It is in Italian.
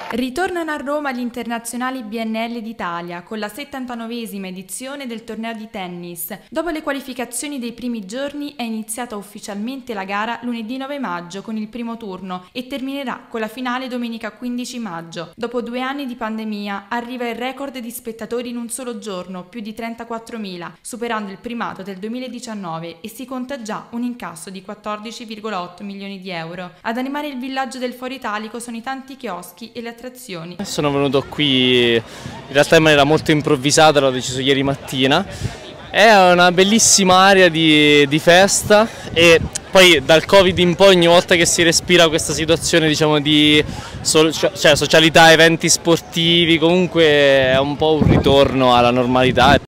Ritornano a Roma gli internazionali BNL d'Italia con la 79esima edizione del torneo di tennis. Dopo le qualificazioni dei primi giorni è iniziata ufficialmente la gara lunedì 9 maggio con il primo turno e terminerà con la finale domenica 15 maggio. Dopo 2 anni di pandemia arriva il record di spettatori in un solo giorno, più di 34.000, superando il primato del 2019 e si conta già un incasso di 14,8 milioni di euro. Ad animare il villaggio del Foro Italico sono i tanti chioschi e le attrazioni. Sono venuto qui in realtà in maniera molto improvvisata, l'ho deciso ieri mattina. È una bellissima area di festa e poi dal Covid in poi ogni volta che si respira questa situazione, diciamo, di socialità, eventi sportivi, comunque è un po' un ritorno alla normalità.